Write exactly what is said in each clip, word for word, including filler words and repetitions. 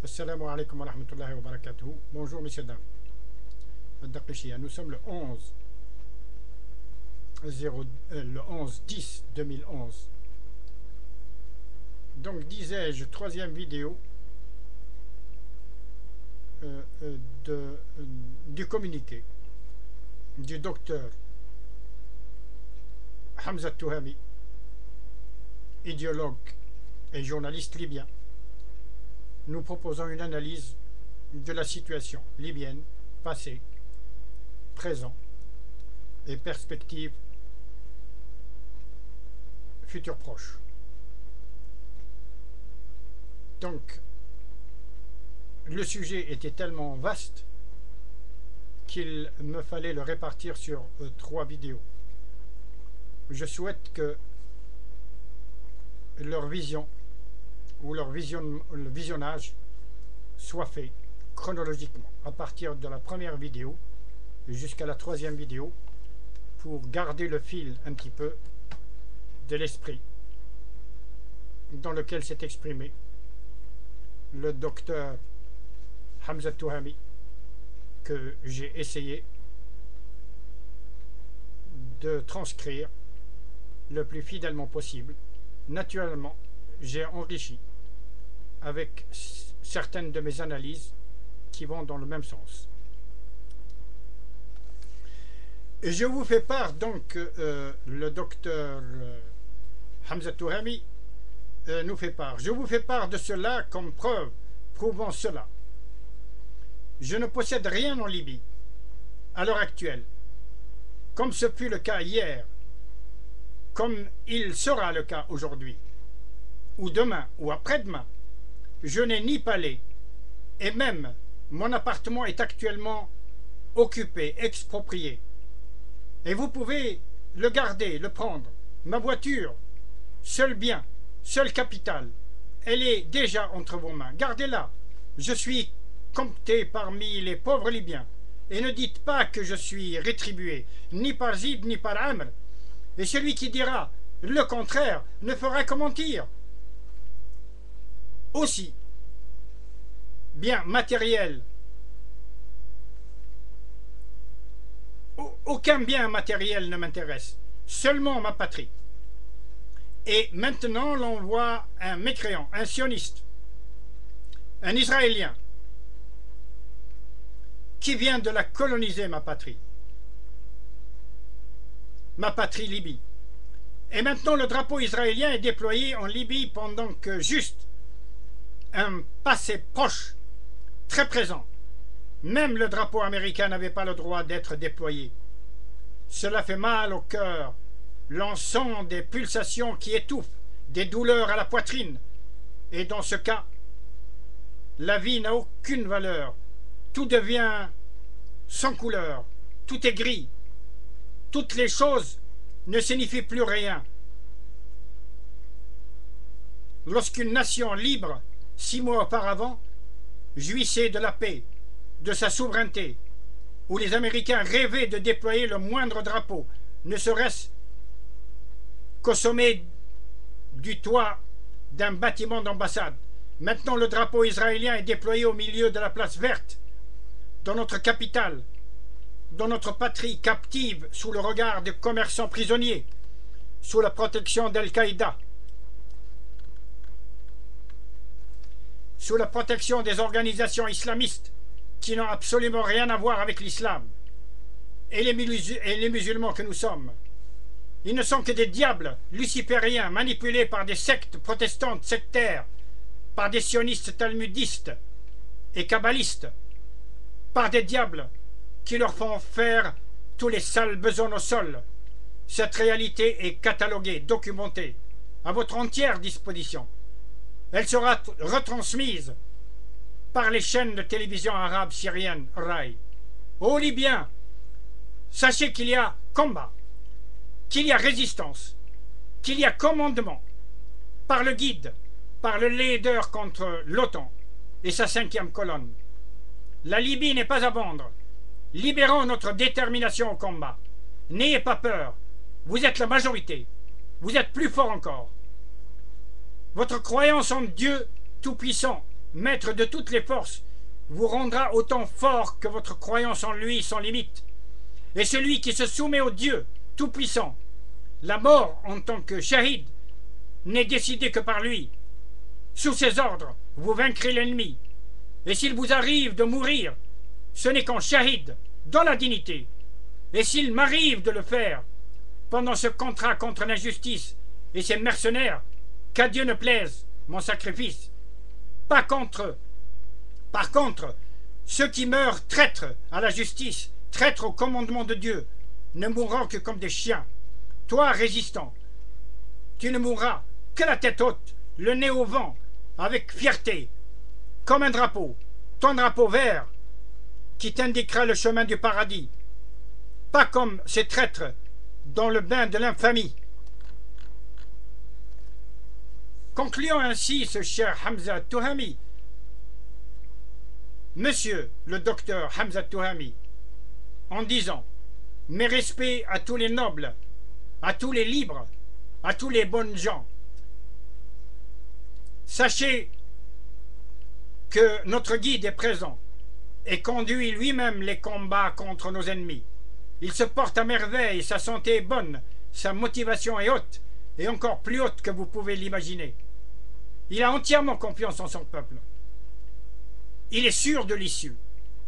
Assalamu alaikum wa rahmatullahi wa barakatuh. Bonjour messieurs dames. Nous sommes le onze dix deux mille onze. Donc disais-je, troisième vidéo euh, euh, de, euh, du communiqué du docteur Hamza Touhami, idéologue et journaliste libyen. Nous proposons une analyse de la situation libyenne, passée, présent et perspective future proche. Donc, le sujet était tellement vaste qu'il me fallait le répartir sur euh, trois vidéos. Je souhaite que leur vision ou leur vision, le visionnage soit fait chronologiquement à partir de la première vidéo jusqu'à la troisième vidéo pour garder le fil un petit peu de l'esprit dans lequel s'est exprimé le docteur Hamza Touhami, que j'ai essayé de transcrire le plus fidèlement possible. Naturellement, j'ai enrichi avec certaines de mes analyses qui vont dans le même sens. Et je vous fais part donc, euh, le docteur euh, Hamza Touhami euh, nous fait part. Je vous fais part de cela comme preuve prouvant cela. Je ne possède rien en Libye à l'heure actuelle, comme ce fut le cas hier, comme il sera le cas aujourd'hui, ou demain, ou après-demain. Je n'ai ni palais, et même mon appartement est actuellement occupé, exproprié. Et vous pouvez le garder, le prendre. Ma voiture, seul bien, seul capital, elle est déjà entre vos mains. Gardez-la. Je suis compté parmi les pauvres Libyens. Et ne dites pas que je suis rétribué, ni par Zid, ni par Amr. Et celui qui dira le contraire ne fera que mentir. Aussi, bien matériel, aucun bien matériel ne m'intéresse, seulement ma patrie. Et maintenant l'on voit un mécréant, un sioniste, un Israélien, qui vient de la coloniser, ma patrie, ma patrie Libye. Et maintenant le drapeau israélien est déployé en Libye pendant que juste un passé proche, très présent, même le drapeau américain n'avait pas le droit d'être déployé. Cela fait mal au cœur, lançant des pulsations qui étouffent, des douleurs à la poitrine. Et dans ce cas, la vie n'a aucune valeur. Tout devient sans couleur, tout est gris. Toutes les choses ne signifient plus rien. Lorsqu'une nation libre, six mois auparavant, jouissait de la paix, de sa souveraineté, où les Américains rêvaient de déployer le moindre drapeau, ne serait-ce qu'au sommet du toit d'un bâtiment d'ambassade. Maintenant, le drapeau israélien est déployé au milieu de la place verte, dans notre capitale, dans notre patrie captive sous le regard des commerçants prisonniers, sous la protection d'Al-Qaïda, sous la protection des organisations islamistes qui n'ont absolument rien à voir avec l'islam et les, et les musulmans que nous sommes. Ils ne sont que des diables lucifériens manipulés par des sectes protestantes sectaires, par des sionistes talmudistes et kabbalistes, par des diables qui leur font faire tous les sales besognes au sol. Cette réalité est cataloguée, documentée, à votre entière disposition. Elle sera retransmise par les chaînes de télévision arabes syriennes, Rai. Ô Libyens, sachez qu'il y a combat, qu'il y a résistance, qu'il y a commandement, par le guide, par le leader contre l'OTAN et sa cinquième colonne. La Libye n'est pas à vendre. Libérons notre détermination au combat. N'ayez pas peur. Vous êtes la majorité. Vous êtes plus fort encore. Votre croyance en Dieu Tout-Puissant maître de toutes les forces, vous rendra autant fort que votre croyance en lui sans limite. Et celui qui se soumet au Dieu Tout-Puissant, la mort en tant que shahid, n'est décidée que par lui. Sous ses ordres, vous vaincrez l'ennemi. Et s'il vous arrive de mourir, ce n'est qu'en shahid, dans la dignité. Et s'il m'arrive de le faire, pendant ce contrat contre l'injustice et ses mercenaires, qu'à Dieu ne plaise mon sacrifice. Pas contre, par contre, ceux qui meurent traîtres à la justice, traîtres au commandement de Dieu, ne mourront que comme des chiens. Toi, résistant, tu ne mourras que la tête haute, le nez au vent, avec fierté, comme un drapeau, ton drapeau vert, qui t'indiquera le chemin du paradis, pas comme ces traîtres dans le bain de l'infamie. Concluons ainsi ce cher Hamza Touhami. Monsieur le docteur Hamza Touhami, en disant mes respects à tous les nobles, à tous les libres, à tous les bonnes gens. Sachez que notre guide est présent et conduit lui-même les combats contre nos ennemis. Il se porte à merveille, sa santé est bonne, sa motivation est haute, et encore plus haute que vous pouvez l'imaginer. Il a entièrement confiance en son peuple. Il est sûr de l'issue.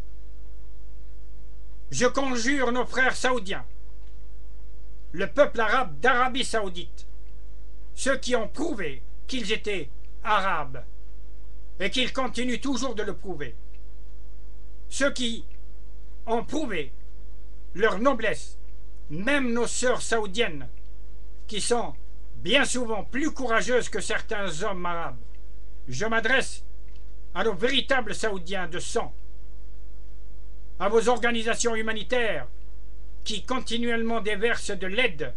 Je conjure nos frères saoudiens, le peuple arabe d'Arabie saoudite, ceux qui ont prouvé qu'ils étaient arabes et qu'ils continuent toujours de le prouver, ceux qui ont prouvé leur noblesse, même nos sœurs saoudiennes, qui sont bien souvent plus courageuses que certains hommes arabes. Je m'adresse à nos véritables saoudiens de sang, à vos organisations humanitaires qui continuellement déversent de l'aide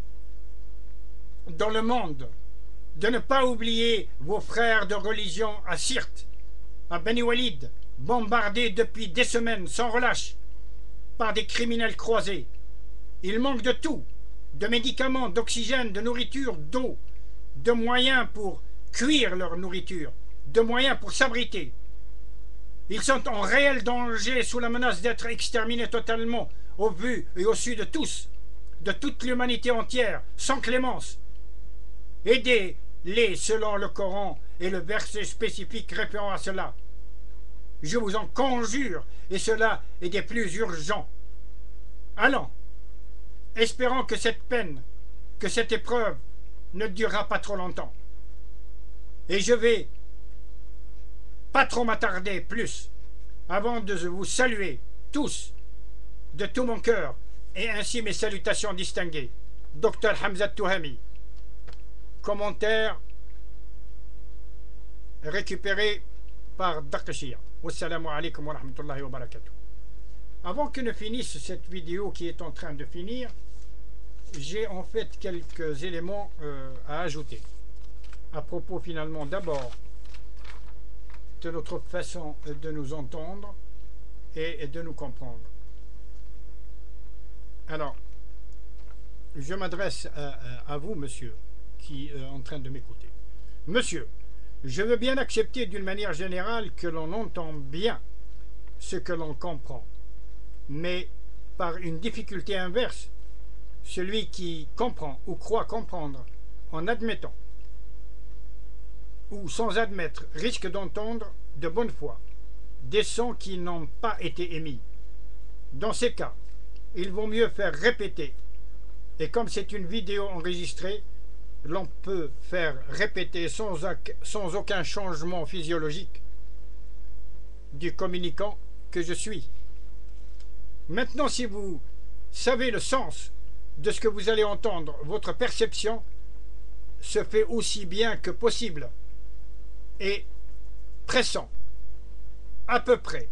dans le monde, de ne pas oublier vos frères de religion à Sirte, à Beni Walid, bombardés depuis des semaines sans relâche par des criminels croisés. Il manque de tout, de médicaments, d'oxygène, de nourriture, d'eau, de moyens pour cuire leur nourriture, de moyens pour s'abriter. Ils sont en réel danger sous la menace d'être exterminés totalement au vu et au su de tous, de toute l'humanité entière, sans clémence. Aidez-les selon le Coran et le verset spécifique référant à cela. Je vous en conjure, et cela est des plus urgents. Allons, espérons que cette peine, que cette épreuve ne durera pas trop longtemps. Et je vais pas trop m'attarder plus avant de vous saluer tous de tout mon cœur, et ainsi mes salutations distinguées. Docteur Hamza Touhami. Commentaire récupéré par Dakashia. Wassalamu alaikum wa rahmatullahi wa barakatuh. Avant que ne finisse cette vidéo qui est en train de finir, j'ai en fait quelques éléments euh, à ajouter. À propos finalement d'abord de notre façon de nous entendre et de nous comprendre. Alors, je m'adresse à, à vous, monsieur, qui est en train de m'écouter. Monsieur, je veux bien accepter d'une manière générale que l'on entend bien ce que l'on comprend, mais par une difficulté inverse, celui qui comprend ou croit comprendre en admettant ou sans admettre risque d'entendre de bonne foi des sons qui n'ont pas été émis. Dans ces cas, il vaut mieux faire répéter, et comme c'est une vidéo enregistrée, l'on peut faire répéter sans, sans aucun changement physiologique du communicant que je suis. Maintenant, si vous savez le sens de ce que vous allez entendre, votre perception se fait aussi bien que possible et pressant, à peu près,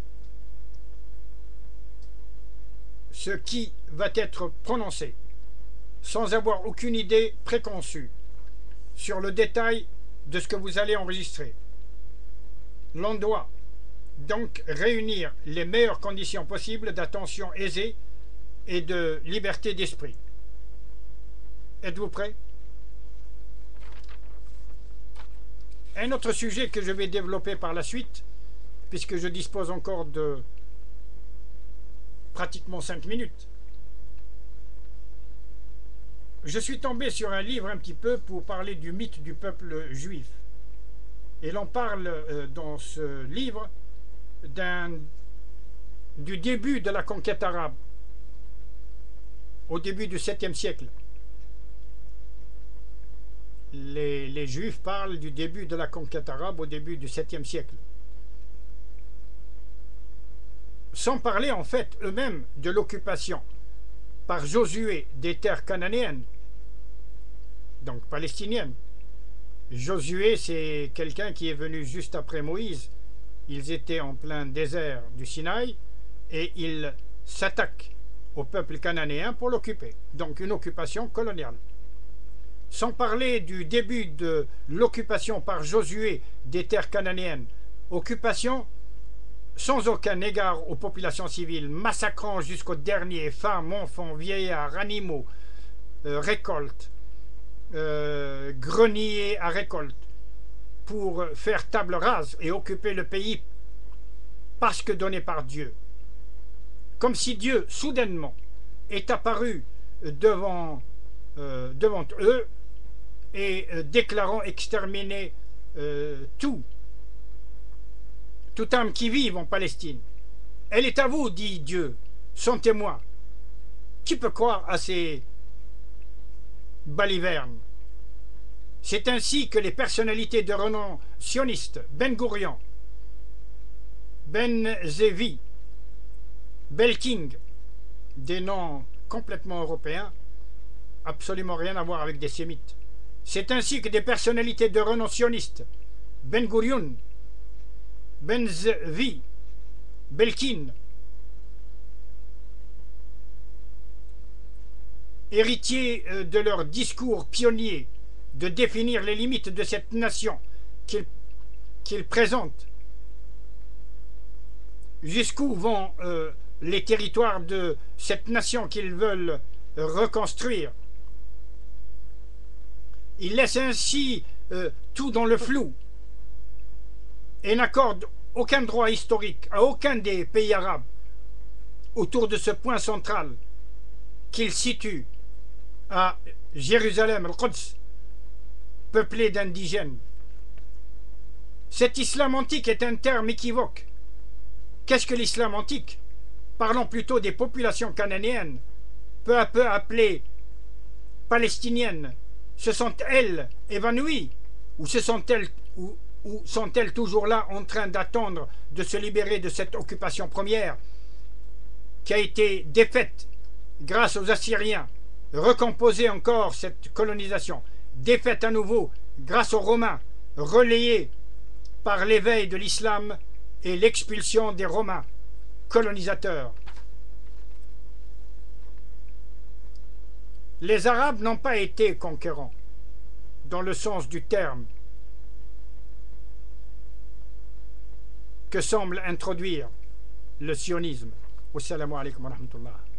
ce qui va être prononcé, sans avoir aucune idée préconçue sur le détail de ce que vous allez enregistrer. L'on doit donc réunir les meilleures conditions possibles d'attention aisée et de liberté d'esprit. Êtes-vous prêts? Un autre sujet que je vais développer par la suite, puisque je dispose encore de pratiquement cinq minutes. Je suis tombé sur un livre un petit peu pour parler du mythe du peuple juif. Et l'on parle euh, dans ce livre d'un, du début de la conquête arabe, au début du septième siècle. Les, les Juifs parlent du début de la conquête arabe au début du septième siècle. Sans parler en fait eux-mêmes de l'occupation par Josué des terres cananéennes, donc palestiniennes. Josué, c'est quelqu'un qui est venu juste après Moïse. Ils étaient en plein désert du Sinaï et ils s'attaquent au peuple cananéen pour l'occuper. Donc une occupation coloniale. Sans parler du début de l'occupation par Josué des terres cananéennes. Occupation sans aucun égard aux populations civiles, massacrant jusqu'aux derniers femmes, enfants, vieillards, animaux, euh, récoltes, euh, greniers à récolte, pour faire table rase et occuper le pays parce que donné par Dieu. Comme si Dieu, soudainement, est apparu devant, euh, devant eux et euh, déclarant exterminer euh, tout, toute âme qui vive en Palestine. Elle est à vous, dit Dieu, son témoin. Qui peut croire à ces balivernes? C'est ainsi que les personnalités de renom sioniste, Ben Gurion, Ben Zevi, Belking, des noms complètement européens, absolument rien à voir avec des sémites. C'est ainsi que des personnalités de renom sioniste, Ben Gurion, Ben Zevi, Belkin, héritiers de leur discours pionnier de définir les limites de cette nation qu'ils qu'ils présentent, jusqu'où vont euh, les territoires de cette nation qu'ils veulent reconstruire. Ils laissent ainsi euh, tout dans le flou et n'accordent aucun droit historique à aucun des pays arabes autour de ce point central qu'ils situent à Jérusalem, al-Quds, peuplé d'indigènes. Cet islam antique est un terme équivoque. Qu'est-ce que l'islam antique? Parlons plutôt des populations cananéennes, peu à peu appelées palestiniennes. Se sont-elles évanouies ou se sont-elles ou, ou sont-elles toujours là en train d'attendre de se libérer de cette occupation première qui a été défaite grâce aux Assyriens, recomposer encore cette colonisation, défaite à nouveau grâce aux Romains, relayée par l'éveil de l'islam et l'expulsion des Romains colonisateurs. Les Arabes n'ont pas été conquérants, dans le sens du terme que semble introduire le sionisme. Wassalamu alaikum wa rahmatullah.